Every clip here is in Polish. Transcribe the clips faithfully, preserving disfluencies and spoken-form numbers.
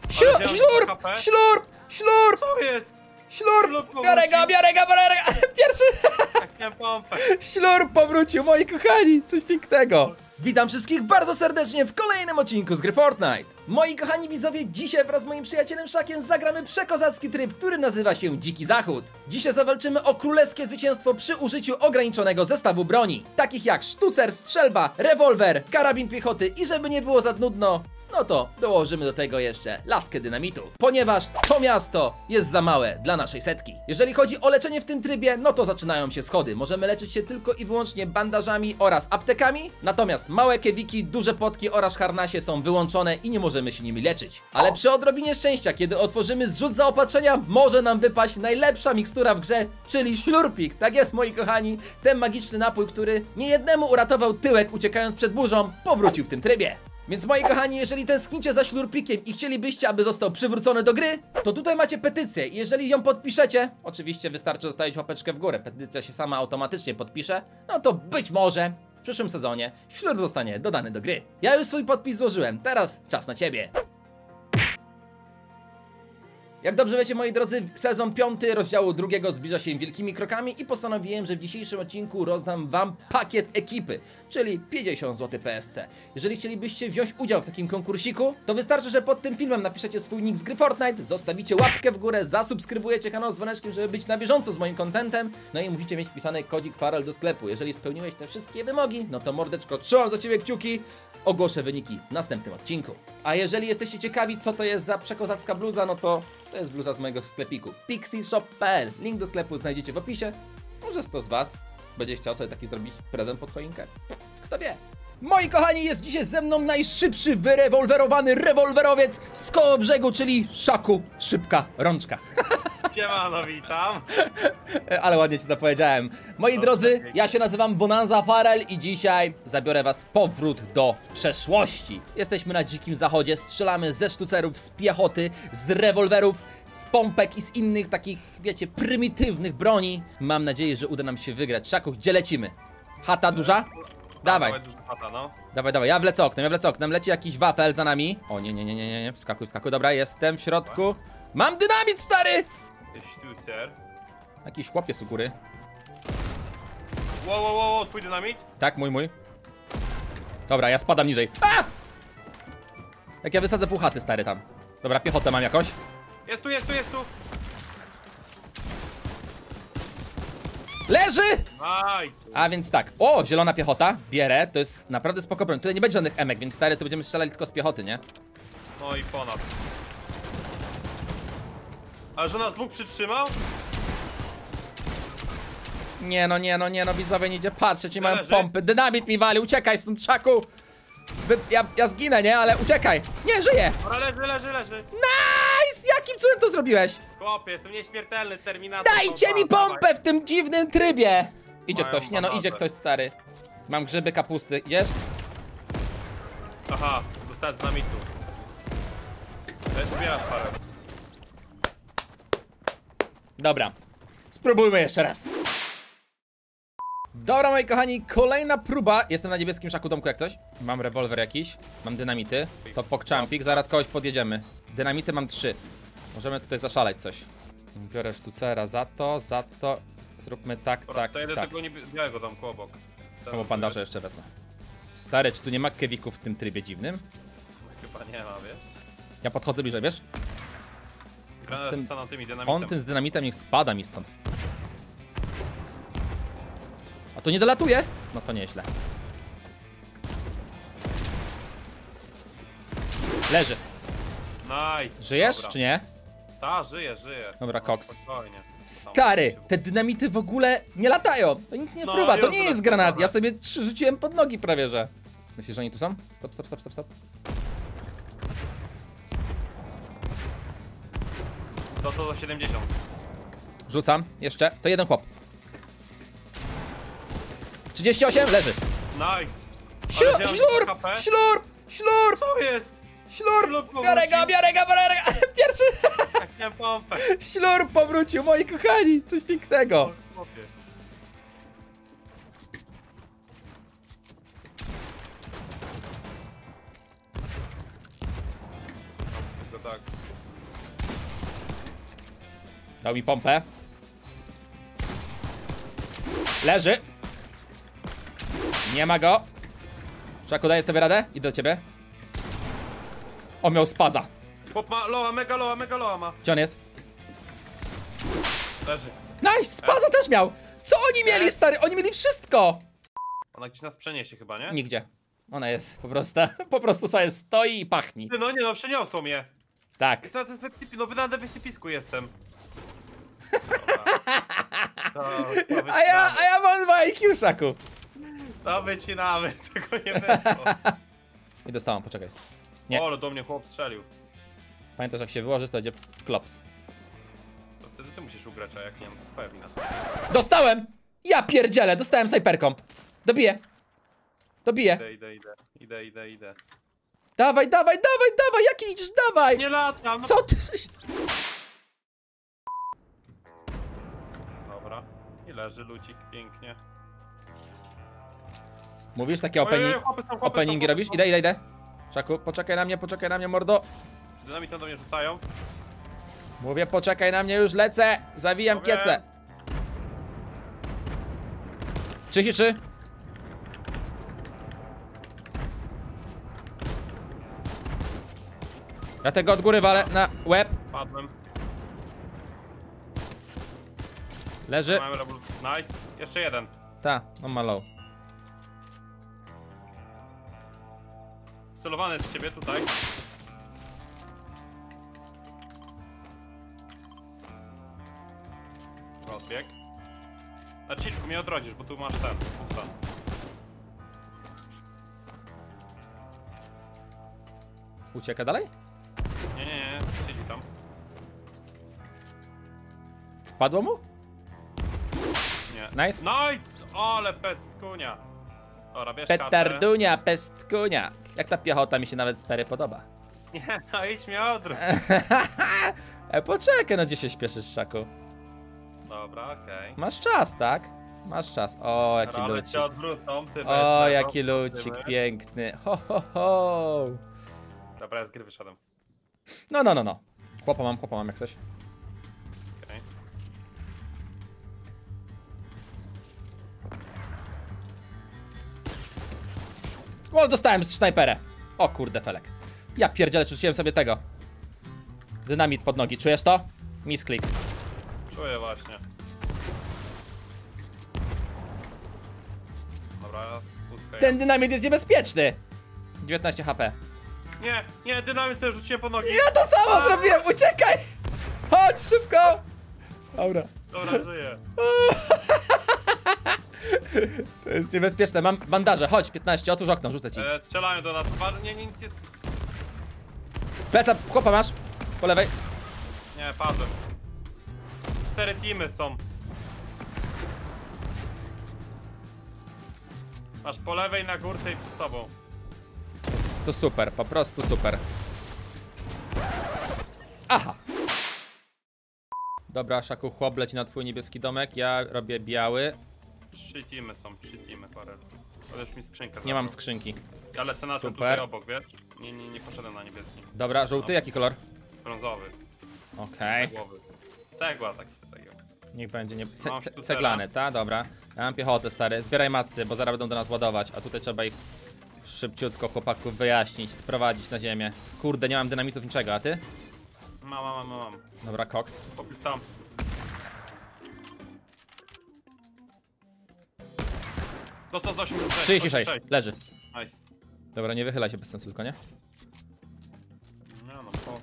Ślur, ślurp, ślurp, ślurp. Co jest? Ślurp, biorę go, biorę go, biorę go. Pierwszy. Jak miałem pompę. Ślurp powrócił, moi kochani, coś pięknego. Witam wszystkich bardzo serdecznie w kolejnym odcinku z gry Fortnite. Moi kochani widzowie, dzisiaj wraz z moim przyjacielem Szakiem zagramy przekozacki tryb, który nazywa się Dziki Zachód. Dzisiaj zawalczymy o królewskie zwycięstwo przy użyciu ograniczonego zestawu broni, takich jak sztucer, strzelba, rewolwer, karabin piechoty i żeby nie było za nudno, no to dołożymy do tego jeszcze laskę dynamitu, ponieważ to miasto jest za małe dla naszej setki. Jeżeli chodzi o leczenie w tym trybie, no to zaczynają się schody. Możemy leczyć się tylko i wyłącznie bandażami oraz aptekami, natomiast małe kewiki, duże potki oraz harnasie są wyłączone i nie możemy się nimi leczyć. Ale przy odrobinie szczęścia, kiedy otworzymy zrzut zaopatrzenia, może nam wypaść najlepsza mikstura w grze, czyli ślurpik. Tak jest, moi kochani, ten magiczny napój, który niejednemu uratował tyłek uciekając przed burzą, powrócił w tym trybie. Więc moi kochani, jeżeli tęsknicie za ślurpikiem i chcielibyście, aby został przywrócony do gry, to tutaj macie petycję i jeżeli ją podpiszecie, oczywiście wystarczy zostawić łapeczkę w górę, petycja się sama automatycznie podpisze, no to być może w przyszłym sezonie ślurp zostanie dodany do gry. Ja już swój podpis złożyłem, teraz czas na ciebie. Jak dobrze wiecie, moi drodzy, sezon piąty rozdziału drugiego zbliża się wielkimi krokami i postanowiłem, że w dzisiejszym odcinku rozdam wam pakiet ekipy, czyli pięćdziesiąt złotych P S C. Jeżeli chcielibyście wziąć udział w takim konkursiku, to wystarczy, że pod tym filmem napiszecie swój nick z gry Fortnite, zostawicie łapkę w górę, zasubskrybujecie kanał z dzwoneczkiem, żeby być na bieżąco z moim contentem, no i musicie mieć wpisany kodzik Farel do sklepu. Jeżeli spełniłeś te wszystkie wymogi, no to mordeczko, trzymam za ciebie kciuki, ogłoszę wyniki w następnym odcinku. A jeżeli jesteście ciekawi, co to jest za przekozacka bluza, no to to jest bluza z mojego sklepiku pixie shop kropka p l. Link do sklepu znajdziecie w opisie. Może kto z was będzie chciał sobie taki zrobić prezent pod choinkę? Kto wie? Moi kochani, jest dzisiaj ze mną najszybszy wyrewolwerowany rewolwerowiec z Kołobrzegu, czyli Szaku Szybka Rączka. Siemano, witam. Ale ładnie ci zapowiedziałem. Moi no, drodzy, ja się nazywam Bonanza Farel i dzisiaj zabiorę was w powrót do przeszłości. Jesteśmy na dzikim zachodzie, strzelamy ze sztucerów, z piechoty, z rewolwerów, z pompek i z innych takich, wiecie, prymitywnych broni. Mam nadzieję, że uda nam się wygrać. Szaku, gdzie lecimy? Chata duża? Dawaj. Dawaj, duża chata, no. Dawaj, dawaj, ja wlecę oknem, ja wlecę oknem, leci jakiś wafel za nami. O nie, nie, nie, nie, nie, wskakuj, wskakuj, dobra, jestem w środku. Mam dynamit, stary! Sztucer. Jakiś chłopiec u góry. Wow, wow, wow, twój dynamit? Tak, mój, mój. Dobra, ja spadam niżej. A! Jak ja wysadzę pół chaty, stary, tam. Dobra, piechotę mam jakąś. Jest tu, jest tu, jest tu. Leży! Nice. A więc tak, o, zielona piechota, bierę, to jest naprawdę spoko broń. Tutaj nie będzie żadnych emek, więc stary, tu będziemy strzelali tylko z piechoty, nie? No i ponad. Ale że nas dwóch przytrzymał? Nie no, nie no, nie no, widzowie, nie idzie patrzeć, nie mają Leży. pompy. Dynamit mi wali, uciekaj stąd, Szaku! Wy, ja, ja zginę, nie? Ale uciekaj! Nie, żyję! Dobra, leży, leży, leży. Nice! Jakim cudem to zrobiłeś? Chłopie, jestem nieśmiertelny, terminator. Dajcie mi pompę w tym dziwnym trybie! Idzie Mają ktoś, nie no, bandaże. idzie ktoś, stary. Mam grzyby kapusty, idziesz? Aha, dostałem z dynamitu. Zbierasz parę. Dobra, spróbujmy jeszcze raz. Dobra, moi kochani, kolejna próba. Jestem na niebieskim Szaku domku jak coś. Mam rewolwer jakiś, mam dynamity. To pokczampik, zaraz kogoś podjedziemy. Dynamity mam trzy. Możemy tutaj zaszaleć coś. Biorę sztucera za to, za to. Zróbmy tak, Dobra, tak, to jedę tak. tego białego tam obok. Albo bandaże jeszcze wezmę. Stary, czy tu nie ma kewików w tym trybie dziwnym? Chyba nie ma, wiesz? Ja podchodzę bliżej, wiesz? Granat tym- rzuca na tymi dynamitem. On ten z dynamitem niech spada mi stąd. A to nie dolatuje? No to nieźle. Leży. Nice. Żyjesz, Dobra. czy nie? Ta, żyje, żyje. Dobra, No, koks. spokojnie. Stary, te dynamity w ogóle nie latają. To nic nie No, fruwa, to już nie jest teraz granat. próbowane. Ja sobie trzy rzuciłem pod nogi prawie, że. Myślisz, że oni tu są? Stop, stop, stop, stop, stop. To to za siedemdziesiąt. Rzucam, jeszcze. To jeden chłop. trzydzieści osiem, leży. Nice. Ślur, Ale wziąłem ślur, H P? ślur, ślur, Co jest? ślur. Ślur Biorę go, powrócił. biorę go, biorę go. Pierwszy. Jak miałem pompę. Ślur powrócił, moi kochani. Coś pięknego. O, chłopie. tak. Dał mi pompę. Leży. Nie ma go. Szaku, dajesz sobie radę? Idę do ciebie. On miał spaza. Chłop ma loa, mega loa, mega loa ma. Gdzie on jest? Leży. Nice! Spaza też miał! Co oni mieli, stary? Oni mieli wszystko! Ona gdzieś nas przeniesie chyba, nie? Nigdzie. Ona jest po prostu, po prostu sobie stoi i pachni. Ty, no nie no, przeniosło mnie. Tak. To jest wysypi, no na wysypisku jestem. To, to A ja, a ja mam dwa I Q, Szaku. To wycinamy, tego nie wyszło. I dostałam, poczekaj. Nie. O, ale do mnie chłop strzelił. Pamiętasz, jak się wyłożysz, to będzie klops. To wtedy ty musisz ugrać, a jak nie, to twoja wina. Dostałem! Ja pierdzielę, dostałem snajperką. Dobiję. Dobiję. Idę, idę, idę, idę, idę, idę. Dawaj, dawaj, dawaj, dawaj, jaki idziesz, dawaj! Nie latam! No. Co ty żeś... Dobra. I leży lucik, pięknie. Mówisz takie Ojej, opening, chłopy są, chłopy openingi są, robisz? chłopy Idę, idę, idę. Szaku, poczekaj na mnie, poczekaj na mnie, mordo. są. Dynamitem do mnie rzucają. Mówię, poczekaj na mnie, już lecę. Zawijam Mówię. kiecę. trzydzieści trzy. Ja tego od góry walę na łeb. Padłem. Leży. Mamy rebel. Nice. Jeszcze jeden. Ta, on ma low. Celowany z ciebie tutaj. Rozbieg. Na ciczku mnie odrodzisz, bo tu masz ten. Pusta. Ucieka dalej? Nie, nie, nie. Siedzi tam. Padło mu? Nie. Nice. Nice! Ale pestkunia. Dobra, bierz kartę. Petardunia, pestkunia. Jak ta piechota mi się nawet stary podoba. Nie, no idź mnie odwróć. E, poczekaj, no gdzie się śpieszysz, Szaku? Dobra, okej. Masz czas, tak? Masz czas. O, jaki Ale lucik. cię odwrócą, ty O, weź jaki tego, lucik zobaczymy. piękny. Ho, ho, ho. Dobra, ja z gry wyszedłem. No, no, no, no. Chłopa mam, chłopa mam jak coś. Okej. O, dostałem snajperę. O kurde, felek. Ja pierdzielę, rzuciłem sobie tego. Dynamit pod nogi, czujesz to? Misklik. Czuję właśnie. Dobra, pustkę. Ten dynamit jest niebezpieczny. dziewiętnaście H P. Nie, nie, dynamit sobie rzuciłem po nogi. Ja to samo zrobiłem, uciekaj! Chodź, szybko! Dobra. Dobra, żyję. To jest niebezpieczne, mam bandaże, chodź, piętnaście, otwórz okno, rzucę ci. E, strzelają do nas. Wa- Nie, nie, nic nie. Pleca, chłopa masz, po lewej. Nie, padłem. Cztery teamy są. Masz po lewej, na górce i przed sobą. To super, po prostu super. Aha. Dobra, Szaku, chłop leci na twój niebieski domek, ja robię biały. Trzy teamy są, trzy teamy, parę. Ale już mi skrzynkę Nie zabrał. mam skrzynki. Ja lecę na tym Super. tutaj obok, wiesz? Nie, nie, nie poszedłem na niebieski. Dobra, żółty, jaki kolor? Brązowy, Okej. cegłowy. Cegła taki cegieł. Niech będzie nie... Ce Masz ce tu ceglany, ta? Dobra. Ja mam piechotę, stary. Zbieraj macy, bo zaraz będą do nas ładować, a tutaj trzeba ich szybciutko chłopaków wyjaśnić, sprowadzić na ziemię. Kurde, nie mam dynamitów niczego, a ty? Mam, mam, mam, mam. Dobra, koks. Popis tam. Dostał z osiemdziesiąt sześć. trzydzieści sześć, leży. Nice. Dobra, nie wychylaj się bez sensu tylko, nie? Nie no, posta.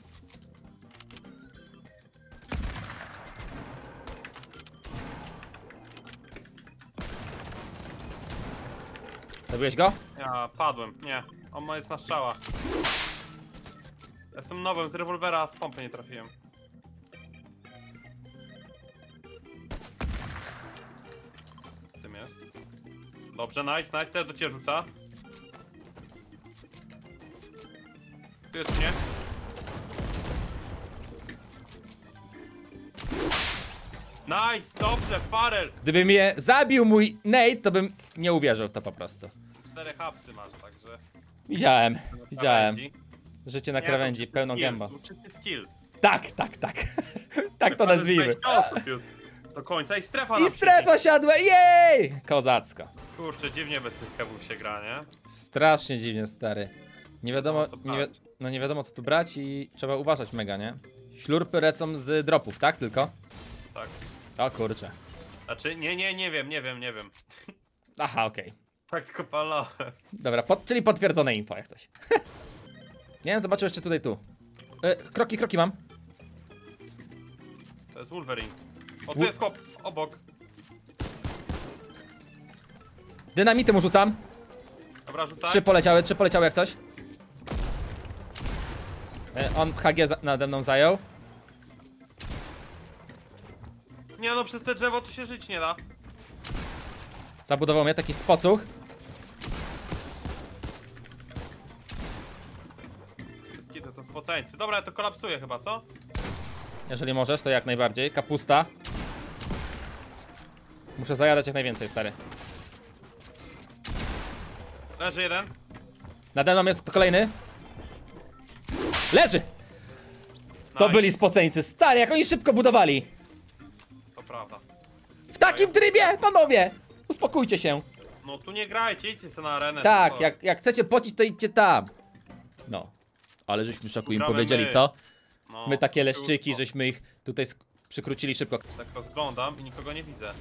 Zabiłeś go? Ja padłem, nie. On ma jest na strzała. Jestem nowym, z rewolwera, a z pompy nie trafiłem. Tym jest. Dobrze, nice, nice, teraz do ciebie rzuca. Tu jest mnie. Nice, dobrze, Farel. Gdyby mnie zabił mój Nate, to bym nie uwierzył w to po prostu. Cztery hapsy masz, także. Widziałem, widziałem. Krawędzi. Życie na Nie, krawędzi, to pełną skill, gębą. to czysty skill. Tak, tak, tak. Tak to nazwijmy. Do końca i strefa I nam strefa siadła, jej! Kozacko. się... Kurczę, dziwnie bez tych kebów się gra, nie? Strasznie dziwnie, stary. Nie wiadomo, No, co nie wi brać? no nie wiadomo co tu brać i trzeba uważać mega, nie? Ślurpy lecą z dropów, tak tylko? Tak. O kurczę. Znaczy, nie, nie, nie wiem, nie wiem, nie wiem. Aha, okej. Tak tylko palałem. Dobra, pod, czyli potwierdzone info jak coś. Nie wiem, zobaczył jeszcze tutaj tu. E, kroki, kroki mam. To jest Wolverine. O, tu Wol- jest chłop, obok. Dynamity mu rzucam. Dobra, rzucaj. Trzy poleciały, trzy poleciały jak coś. E, on H G za nade mną zajął. Nie no, przez te drzewo tu się żyć nie da. Zabudował mnie taki spocuch. Wszystkie to, to spoceńcy. Dobra, ja to kolapsuję chyba, co? Jeżeli możesz, to jak najbardziej. Kapusta. Muszę zajadać jak najwięcej, stary. Leży jeden. Nade mną jest kolejny. Leży! To Nice. byli spoceńcy, stary, jak oni szybko budowali. To prawda. W takim trybie, panowie! Uspokójcie się. No tu nie grajcie, idźcie sobie na arenę. Tak, to- jak, jak chcecie pocić, to idźcie tam. No. Ale żeśmy w szoku im Gramy powiedzieli, my. co? no, My takie leszczyki, krótko. żeśmy ich tutaj sk- przykrócili szybko. Tak rozglądam i nikogo nie widzę.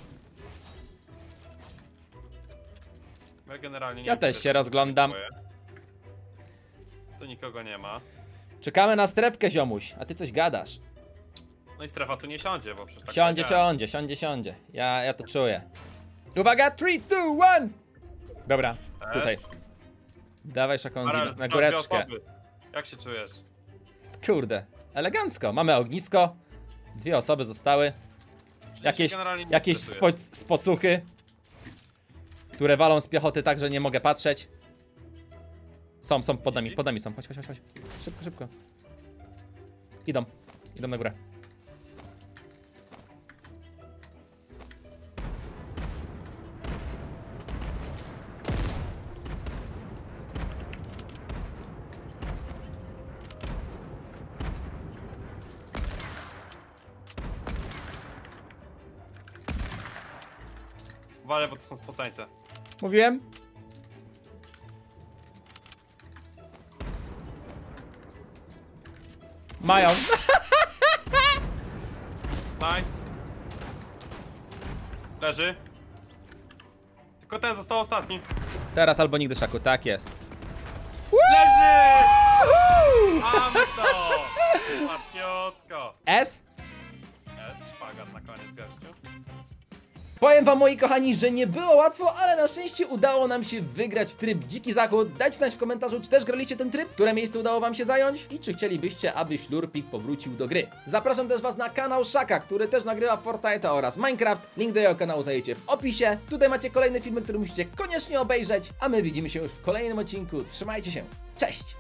Ja generalnie nie Ja wiem, też czy się to rozglądam. dziękuję. Tu nikogo nie ma. Czekamy na strefkę, ziomuś, a ty coś gadasz. No i strefa tu nie siądzie, bo przecież tak Siądzie, powiedziałem. siądzie, siądzie, siądzie. Ja, ja to czuję. Uwaga, trzy, dwa, jeden! Dobra, Jest. tutaj. Dawaj szakonzi Karel, na, na dwie góreczkę. osoby. Jak się czujesz? Kurde, elegancko. Mamy ognisko. Dwie osoby zostały. Czyli Jakieś, się generalnie nie jakieś spo, stresujesz. spocuchy, które walą z piechoty tak, że nie mogę patrzeć. Są, są, pod nami, pod nami są. Chodź, chodź, chodź, chodź. Szybko, szybko. Idą, idą na górę. Wale, bo to są spoceńce. Mówiłem? Mają. Nice. Leży. Tylko ten został ostatni. Teraz albo nigdy, Szaku, tak jest. Leży! Mamy to! Matniotko. S? Jest szpagat na koniec, gościu. Powiem wam, moi kochani, że nie było łatwo, ale na szczęście udało nam się wygrać tryb Dziki Zachód. Dajcie znać w komentarzu, czy też graliście ten tryb, które miejsce udało wam się zająć i czy chcielibyście, aby Ślurpik powrócił do gry. Zapraszam też was na kanał Szaka, który też nagrywa Fortnite'a oraz Minecraft. Link do jego kanału znajdziecie w opisie. Tutaj macie kolejne filmy, które musicie koniecznie obejrzeć, a my widzimy się już w kolejnym odcinku. Trzymajcie się, cześć!